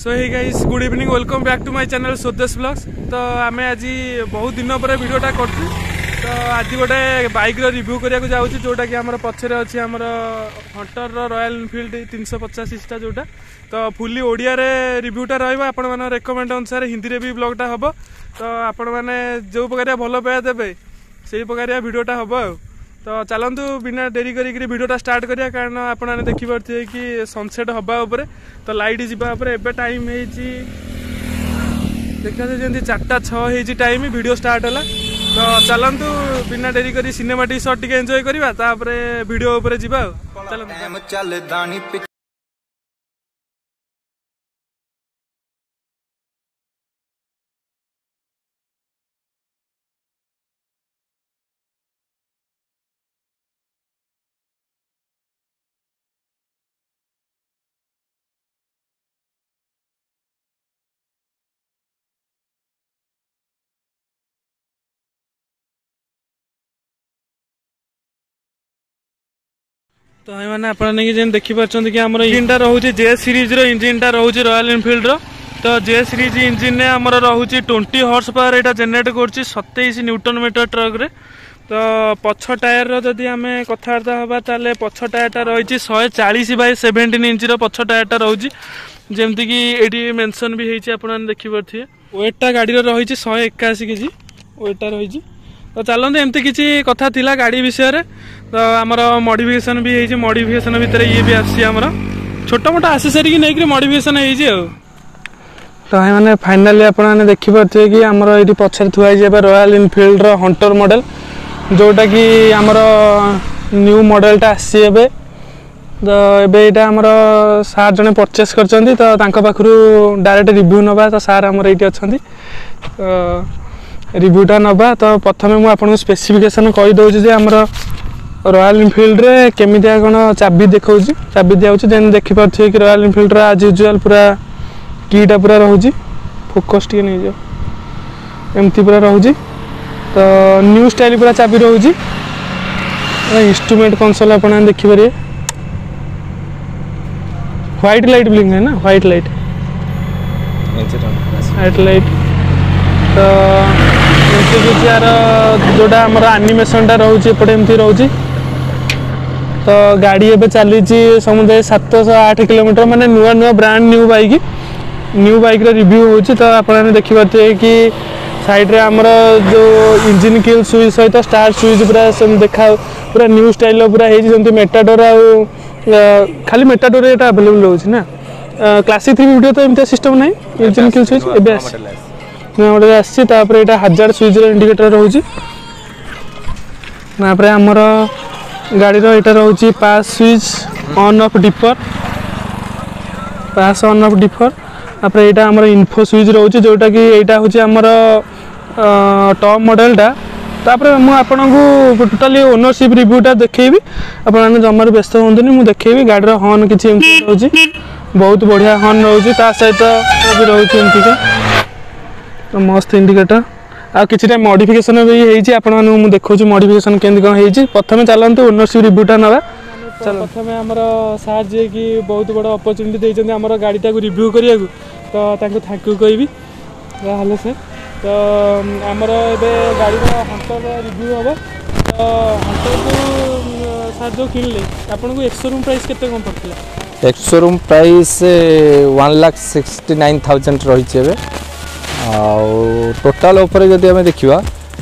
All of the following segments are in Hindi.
So hey guys good evening welcome back to my channel Swadesh vlogs. तो आम आज बहुत दिन पर वीडियोटा करूँ। तो आज गोटे बाइक रिव्यू करने जाऊँ जोटा कि आम पछरे अच्छी आम हंटर रॉयल एनफील्ड 350 सीटा जोटा। तो फुली ओडिया रे रिव्यूटा रहा रेकमेंड अनुसार हिंदी रे भी ब्लॉगटा हम। तो आपण मैंने जो प्रकार भल पाया देवे से प्रकार वीडियोटा हम। तो चलतु बिना डेरी करी वीडियोटा स्टार्ट करिया कारण आपने देखिपे कि सनसेट हवा उपरे। तो लाइट जावापर एवं टाइम देखा जमी 4:06 टाइम वीडियो स्टार्ट है। तो चलतु बिना डेरी करी सिनेमाटिक शॉट टिके एंजॉय करवा वीडियो उपरे जीवा। चलतु तो मैंने आपने देखिपार कि आम इंजिनटा रोचे जे सीरीज इंजिनटा रोचे रॉयल एनफील्ड रो। तो जे सीरीज इंजिन ने आमर रोचे 20 हॉर्स पावर यहाँ जेनेरेट कर 27 न्यूटन मीटर ट्रक रे। तो पछ टायर जदि आम कथबार्ता हाँ ताले पछ टायरटा रही 140/17 इंच पछ टायरटा रोचे जमती कि ये मेंशन भी होती आपने देखिपे। वेटटा गाड़ी रही 181 केजी वेटटा रही। तो चलते एमती किसी कथा थिला गाड़ी विषय। तो आमर मॉडिफिकेशन भी है मॉडिफिकेशन भितर ये भी आमर छोट मोटा आसेसरी की नहीं मॉडिफिकेशन है। तो मैंने फाइनाली आपने देखिपे कि आमर ये पछे थुआई रॉयल एनफील्ड हंटर मॉडल जोटा कि आमर न्यू मॉडलटा आसी। तो ये आमर सार जने परचेस करछंती। तो तांको पाखरु डायरेक्ट रिव्यू नबा। तो सार आमर ये अच्छी रिव्यूटा नबा। तो प्रथम मुझे आपको स्पेसिफिकेशन कहीदे आमर रॉयल एनफील्ड रे केमितिया कौन चाबी देखा चाबी दिया जेन देखिपे कि रॉयल एनफील्ड आज यूजुआल पूरा कीटा पूरा रोचे फोकस टी नहीं जाओ एमती पूरा रोचे। तो न्यू स्टाइल पूरा चाबी रोचे। इंस्ट्रूमेंट कंसोल आप देखिपारे व्हाइट लाइट ब्लिंक है ना व्हाइट लाइट। तो यार जोटा आमर एनिमेशनटा रोचे एपटे एमती रोचे। तो गाड़ी एबे चली समुदाय 708 किलोमीटर माने नुआ नुआ ब्रांड न्यू बाइक रिव्यू होची। तो आपने देखिपे कि साइड रे आमर जो इंजिन किल स्विच सहित स्टार्ट स्विच पूरा देखा पूरा न्यू स्टाइल पूरा होती मेटाडोर खाली मेटाडोर ये अवेलेबल होची ना। क्लासिक 3 वीडियो तो एमती सिस्टम ना इंजिन किल स्विच एबे आसपर यहाँ हजार स्विच इंडिकेटर रोचे। आमर गाड़ी यहाँ रोचे pass switch on off dipper pass on off dipper. आप यहाँ आमर इन्फो स्विच रोचे जोटा कि यहाँ हूँ आमर टॉप मॉडलटा। तापर मुझे टोटाली ओनरशिप रिव्यूटा देखी आपने जमार व्यस्त हूँ मुझे देखी गाड़ी हॉर्न किसी रोचे बहुत बढ़िया हॉर्न रोचे सहित रोचे एमतीका। तो मस्त इंडिकेटर आ कि मॉडिफिकेशन भी होती आपको देखो मॉडिफिकेशन केमती कौन होती। प्रथम चलते ओनरशिप रिव्यूटा नवा। प्रथम आमर सार जी कि बहुत बड़ा अपॉर्चुनिटी देते आमर गाड़ीटा को रिव्यू करने को। तो थैंक यू कहबी हेलो सर। तो आमर ए गाड़ी हंटर रिव्यू हम। तो हंटर को सार जो किणले आपको एक्सोरूम प्राइस केते कौन पड़ता? एक्सोरूम प्राइस 1,69,000 रही। टोटाल उपरे जदि आम देखा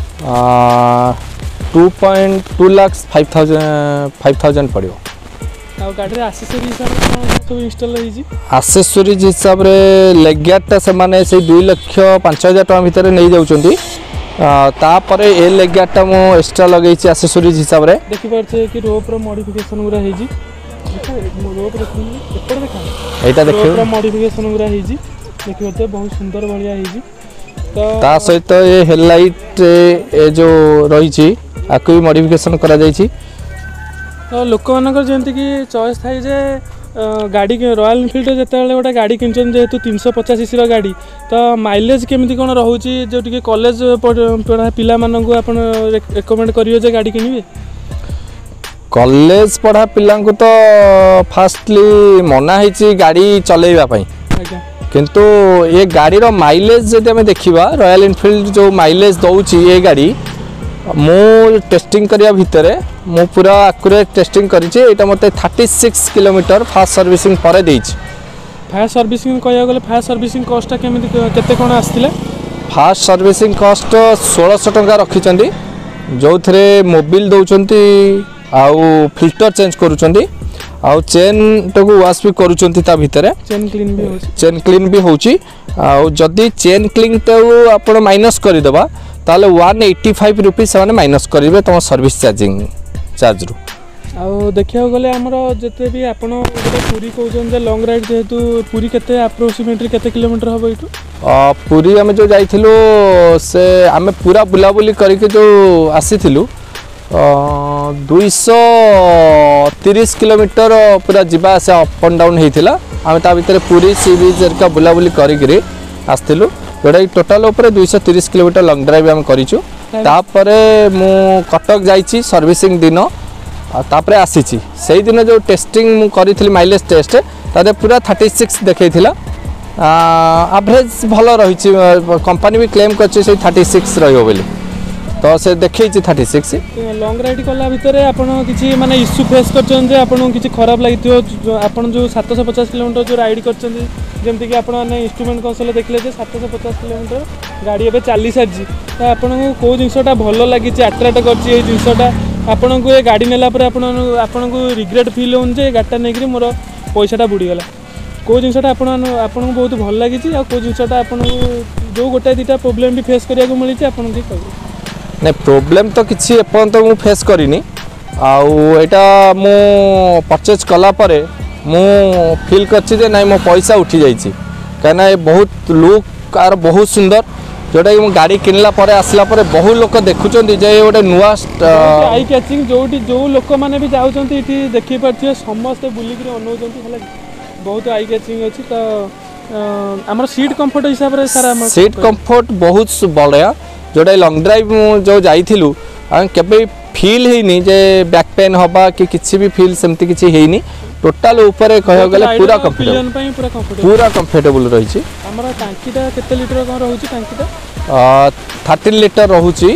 2.2 लाख 5,000 पड़ो। आसेसरीज हिसाब से लेग्यारटा से 2,05,000 टका भितर नहीं जाऊँगी। तापर ए लेग्यारटा मु एक्स्ट्रा लगे आसेसरीज हिसाब से देखिपे कि रोपर मॉडिफिकेशन गुरा होई देखिए मॉडिफिकेशन गुरा होई देखिए बहुत सुंदर भाया हो। सहित ये हेडलाइट जो रही आपको भी मॉडिफिकेशन करा जायछि। तो लोक मानकर जमती कि चॉइस थाई जे गाड़ी रॉयल एनफील्ड जो गोटे गाड़ी किन जेहेतु 350 सीसी गाड़ी। तो माइलेज केमिति कौन रोचे जो टी कॉलेज पढ़ा पिला मानक आप रेकमेंड करियो गाड़ी किनिबे? कॉलेज पढ़ा पिला तो फास्टली मना है गाड़ी चलैबा पई। किंतु ये गाड़ी माइलेज जब आम देखा रॉयल एनफील्ड जो माइलेज दौची ये गाड़ी मु टेस्टिंग करिया भितर मु पूरा एक्यूरेट टेस्टिंग करिछि एटा मते 36 किलोमीटर फास्ट सर्विसिंग पर देछि। फास्ट सर्विसिंग कहया गले फास्ट सर्विसिंग कॉस्ट केमिति केते कोन आस्तिले? फास्ट सर्विसिंग कॉस्ट 1600 टंका रखिचंदी जो थरे मोबिल दउचंती आउ फिल्टर चेंज करूचंदी आउ चेन टको वाश भी करूचंती ता भितर चेन क्लीन भी होची आउ जदी चेन क्लीन तो आपण माइनस करि देबा ताले 185 रुपीस से माइनस करेंगे तुम सर्विस चार्ज रु। आउ देखिया गले हमर जते भी आपण पूरी कहउछन जे लॉन्ग राइड जेहेतु पूरी केते अप्रोक्सीमेटली केते किलोमीटर हबो इटू? पूरी हम जो जाइथिलु से आमे पूरा बुलाबुली करके जो आसीथिलु 230 किलोमीटर पूरा जीवा से अप एंड डाउन होइथिला। आमे ता भीतर पूरी सी बीच का बुलाबुली करिकरी आस्थिलु जोटा टोटाल ऊपर 230 किलोमीटर लॉन्ग ड्राइव आम करिछु। तापरे मु कटक जाइछि सर्विसिंग दिन तापरे आसीछि सेही दिन जो टेस्टिंग मु करिथिली माइलेज टेस्ट तादे पूरा 36 देखैथिला एवरेज भलो रहिछि कंपनी भी क्लेम करछि से 36 रहियो बोली तो से देखैछि 36। लॉन्ग राइड कला भितर आपण किछि माने इश्यू फेस करछन जे आपण किछि खराब लागिथियो आपण जो 750 किलोमीटर जो राइड करछन जेमति कि आपण ने इंस्ट्रूमेंट कंसोल देखले जे 750 किलोमीटर गाड़ी एबे 40 साजी तो आपण को जिंसटा भलो लागि जे अट्रैक्ट करछि ए जिंसटा आपण को ए गाड़ी नेला पर आपण को रिग्रेट फील होन जे गाटा नेकरी मोर पैसाटा बुडी गला को जिंसटा आपण को बहुत भल लागि छी आ को जिंसटा आपण जो गोटा दिटा प्रॉब्लम भी फेस करिया को मिली छी आपण के कहू नहीं प्रोब्लेम तो किसी एपर्यंत मु फेस करिनी आउ एटा मु परचेज कला परे मु फील करछि जे नहीं मो पैसा उठी जाइछि कहना ये बहुत लुक कार बहुत सुंदर जोटा कि गाड़ी किनला परे आसला परे बहुत लोक देखुचंदी जे गोटे नुआ आई कैचिंग जोटी जो लोक माने भी जाउचंती इठी देखि परथियो समस्त बुली के अनौचंती हला बहुत आई कैचिंग अछि तो हमर सीट कंफर्ट हिसाब रे सारा सीट कंफर्ट बहुत बढ़िया जोटा लॉन्ग ड्राइव जो जाइथिलु केबे फील हेनी जे बैक पेन हबा कि किछि भी फील सेमती किछि हेनी टोटल ऊपर कह गले पूरा कंफर्टेबल रही छी। हमरा टांकीटा केते लीटर कोन रहउची टांकीटा 13 लीटर रहउची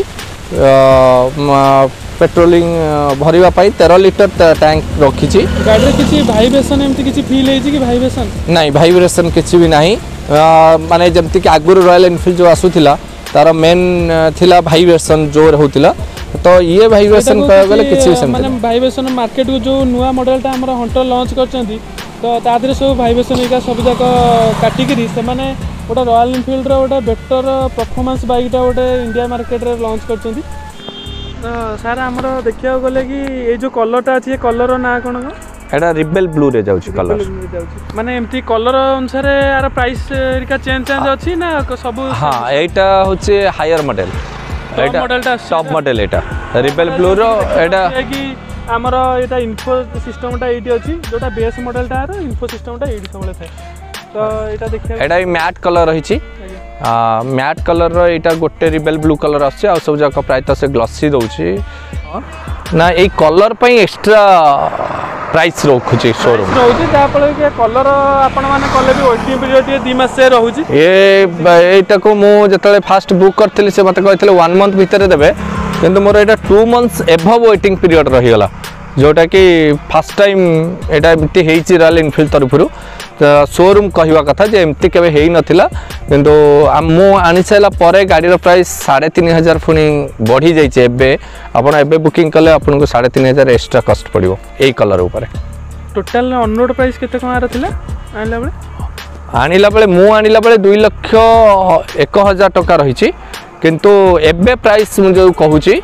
पेट्रोलिंग भरिबा पई 13 लीटर टैंक रखी छी। गाड़ी रे किछि वाइब्रेशन एमती किछि फील हेछि कि वाइब्रेशन नहीं वाइब्रेशन किछि भी नहीं माने जेमती कि आगुर रॉयल एनफील्ड जो आसुथिला तार मेन थिला वाइब्रेशन जोर होतिला तो ये वाइब्रेशन कह गले किछि भी माने वाइब्रेशन मार्केट को जो नुवा मॉडलटा हमर हंटर लॉन्च करचंती तो तादरे सब वाइब्रेशन एका सब जाक काटिकरी से माने ओटा रॉयल एनफील्ड रो ओटा बेटर परफॉर्मेंस बाइकटा ओटे इंडिया मार्केट रे लॉन्च करचंती। तो सारा हमर देखिया गले कि ए जो कलरटा अछि कलर ना कोन एटा रिबेल ब्लू रे जाउची कलर माने एमती कलर अनुसार यार प्राइस रिका चेंज अछि ना सब? हां एटा होचे हायर मॉडल एटा टॉप मॉडल एटा रिबेल ब्लू रो एटा कि हमर एटा इन्फो सिस्टमटा एटी अछि जोटा बेस मॉडलटा रो इन्फो सिस्टमटा एटी सबले थाए तो एटा देखिया एटा मैट कलर रहिछि मैट कलर रो एटा गोटे रिबेल ब्लू कलर आछे आ सब जाक प्राय तो से ग्लॉसी दउछि ना ए कलर पई एक्स्ट्रा प्राइस रखुची शोरूम रहउची ता पळे के कलर आपण माने कले भी वेटिंग पीरियड 2 मास से रहउची एटा को मु जतले फास्ट बुक करथिले से मते कहथिले 1 मंथ भीतर देबे किंतु मोर एटा 2 मंथ्स एबव वेटिंग पीरियड रही गला जोटा कि फर्स्ट टाइम एटा एमती हेची रॉयल एनफील्ड तरफरु शोरूम कहवा कथा जे एमती केबे हेई नथिला किंतु मु आनी साइला परे गाड़ी रो प्राइस 3500 फुनी बढ़ी जाइछे एबे आपण एबे बुकिंग कले आपण को 3500 एक्स्ट्रा कॉस्ट पड़िबो एई कलर ऊपर। टोटल ऑन रोड प्राइस केते कोन आरा थिला आनिला बेले मु आनिला बेले 2,01,000 टका रहिछि किंतु एबे प्राइस मु जो कहूची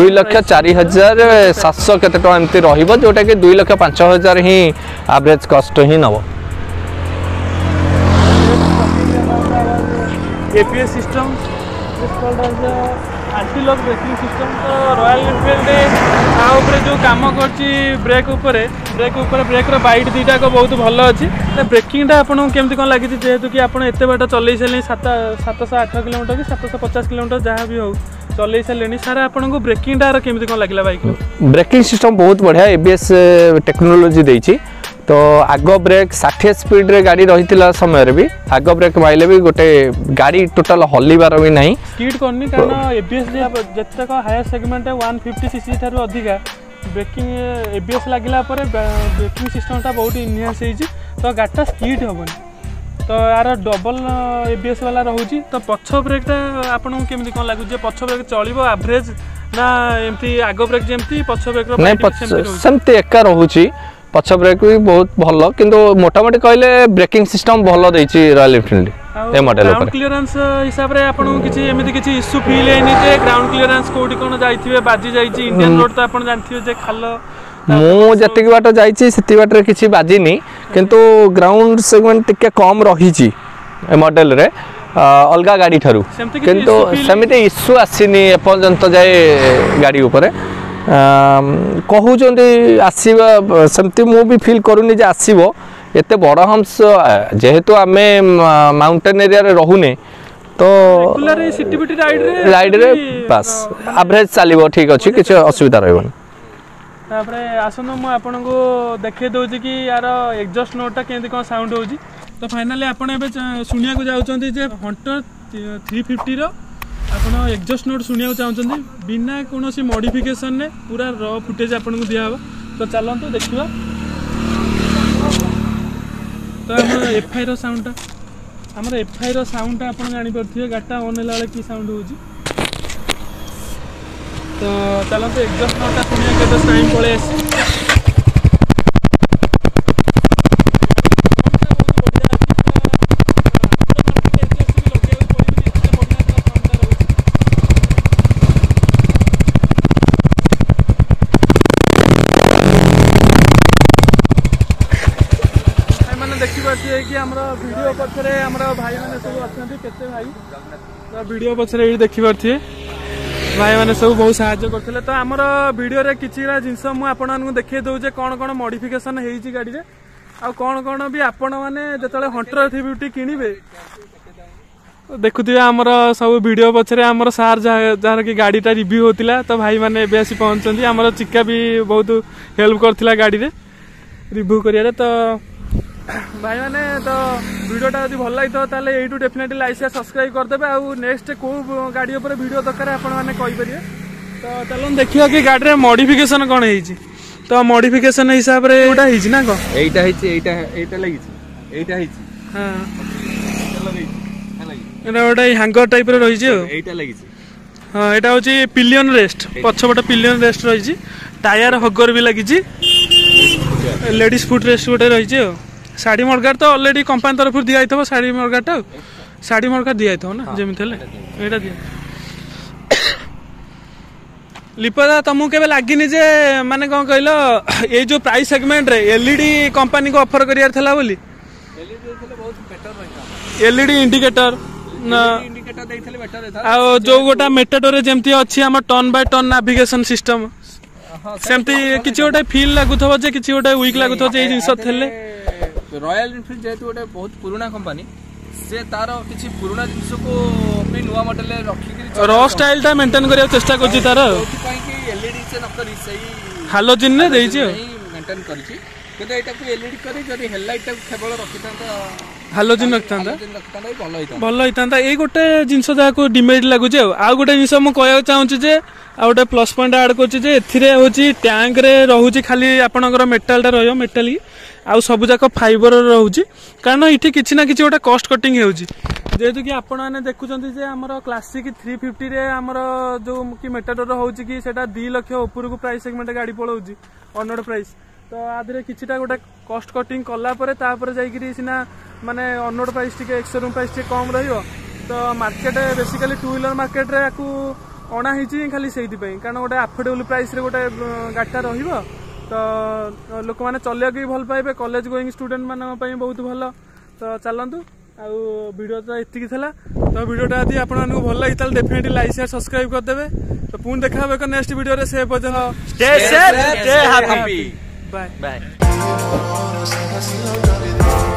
2,04,700 केते टका एमती रहिबो जोटा कि 2,05,000 ही एवरेज कॉस्ट ही नबो। ABS system anti lock braking system तो रॉयल एनफील्ड आ ऊपर जो काम करछि ब्रेक ऊपर ब्रेक रो बाइट दीटा को बहुत भलो अछि तो ब्रेकिंगटा आपन केमति कोन लागि जेहेतु कि आपन एते बाटा चलै सेले 708 किलोमीटर कि 750 किलोमीटर जहाँ भी हो चलै सेलेनी सारा आपन को ब्रेकिंगटा केमति कोन लागिला बाइक ब्रेकिंग सिस्टम बहुत बढ़िया एबीएस टेक्नोलॉजी देछि तो आग ब्रेक 60 स्पीड रे गाड़ी रही समय भी आग ब्रेक माइले भी गोटे गाड़ी टोटाल हल्बार भी नहीं स्किड करनी कारण एबीएस जतक हायर सेगमेंट 150 सीसी ठारू अधिका ब्रेकिंग एबीएस लागला पर ब्रेकिंग सिस्टमटा बहुत इनहांस होइछि तो गाड़ीटा स्किड हेबनी तो यार डबल एबीएस वाला रोचे तो पछ ब्रेकटा आपन केमती कौन लगुच पछ ब्रेक चलो एवरेज ना एमती आग ब्रेक जमती पछ ब्रेक सेमती एका रोचे पछ ब्रेक भी बहुत भल किंतु मोटामोटी कहले ब्रेकिंग सिस्टम भल देछि रॉयल एनफील्ड ए मॉडल ऊपर ग्राउंड क्लियरेंस हिसाब रे आपन किछि एमिति किछि इश्यू फील हेनी जे ग्राउंड क्लियरेंस कोडी कोन जाइथिबे बाजी जाइछि इंडियन रोड तो आपन जानथिबे जे खाल मु जतिक बाट जाइछि सेति बाट रे किछि बाजिनी किंतु ग्राउंड सेगमेंट टिके कम रहिछि ए मॉडल रे अलगा गाड़ी ठारू किंतु सेमिति इश्यू आसीनी ए पर्यंत जाय गाड़ी ऊपर कहूँ आसवा सेमती मु भी फील करूनी जे आसो एत बड़ हम्स जेहेतु आम माउंटेन एरिया रे रहुने तो राइड रे बस एवरेज चलो ठीक अच्छे किसी असुविधा रही आसन मुझे आपन को देखे दूसरी कि यार एग्जॉस्ट नोटा केमती कौन साउंड हो तो फाइनाली आपन ए शुणा जाऊँच हंटर 350 रो आपन एग्जॉस्ट नोट शुणा चाहते बिना कौन मॉडिफिकेशन ने पूरा र फुटेज आपन को दिया तो चलते देखा तो आम एफआई रो साउंडटा आम एफआई रो साउंडटा आप जानीपे गाड़ीटा ऑन है कि साउंड हो तो चलते एग्जॉस्ट नोटा शुणा के टाइम पड़े देखिए कि आमर वीडियो पछरे आमर भाई माने सब अछंती केते भाई तो वीडियो पछरे ये देखि परथिए भाई माने सब बहुत सहायता करथिले तो आमर वीडियो रे किछिरा जिंस मु आपन मानकु देखिए दउ जे कोन कोन मॉडिफिकेशन हेइची गाड़ी रे आ कोन कोन भी आपन माने जतले हंटर 350 किनिबे देखुथिबे आमर सब वीडियो पछरे आमर सार जार की गाड़ीटा रिव्यू होतिला तो भाई माने एबे आसी पहुंचंती आमर चिक्का भी बहुत हेल्प करथिला गाड़ी रे रिव्यू करिया तो भाई मैंने तो वीडियोटा यदि भल लगी तो you definitely like share subscribe करदे आउ नेक्स्ट को गाड़ी ऊपर वीडियो दरकार आपण मैंने कहींपर तो चलो देखिए कि गाड़ी मॉडिफिकेशन कौन है तो मॉडिफिकेशन हिसाब रे गोटा है ना कौन एटा गोटे हैंगर टाइप रही हाँ यहाँ हूँ पिलियन रेस्ट पछपटे पिलियन रेस्ट रही टायर हगर भी लगी लेडीज फुट रेस्ट गोटे रही साड़ी मडगार तो ऑलरेडी कंपनी तरफ दिया थो साड़ी मडगारटा साड़ी मडगार दिया थो ना जमी यहाँ दिया लिपदा तुमको केवे लगिनी जे माने कौन कहल ये जो प्राइस सेगमेंट रे एलईडी कंपनी को ऑफर करियार थला बोली एलईडी इंडिकेटर आ जो गोटा मेटाडोर जेमती अच्छी आम turn by turn navigation system सेमती किछि गोटे फील लागुथबो जे किछि गोटे वीक लागुथबो जे जिंस थेले रॉयल एनफील्ड जेहेतु गोटे बहुत पुराना कंपनी से तार किछि पुराना जिंस को अपनी नुवा मॉडल रे रखी रॉ स्टाइल टा मेंटेन करिया चेष्टा करछि तार एलईडी से न करी सही हालोजन ने देई छै मेंटेन करछि किंतु एटा को एलईडी करी जदी हेडलाइट टा केवल रखितांता हालोजन रखतांता भल होइतांता ए गोटे जिंस जा को डिमेरिट लागु छै आ गोटे जिंस म कहया चाहूछि जे आ गोटे प्लस पॉइंट ऐड करछि जे एथिरे होछि टैंक रे रहउछि खाली आपनकर मेटल टा रहयो मेटल आउ सब जाक फाइबर रहउछि कारण इठी किछि ना किछि गोटे कॉस्ट कटिंग हेउछि जेहेतु कि आपण माने देखुचंती जे हमर क्लासिक 350 रे हमर जो कि मेटाडोर होउछि कि सेटा 2 लाख ऊपर को प्राइस सेगमेंट गाड़ी पळौछि ऑनरोड प्राइस तो आधरे किछिटा गोटे कॉस्ट कटिंग कला परे तापर जाईकरी सिना माने ऑनरोड प्राइस टिके एक्सरूम प्राइस टिके कम रहियो तो market basically two wheeler market रे याकू अणा हिची खाली सेइति पई कारण गोटे अफोर्डेबल प्राइस रे गोटे गाड़ीटा रहिबो तो लोक मैंने चलिया भी भल पाइबे कॉलेज गोइंग स्टूडेंट मानन पई बहुत भल तो चलंतु आउ वीडियो तो एतिकी थला तो वीडियोटा यदि आपन मानकु भल लागि ताल डेफिनेटली लाइक शेयर सब्सक्राइब कर देबे तो पुन देखा होबे नेक्स्ट वीडियो रे से पर्यंत stay safe stay happy bye bye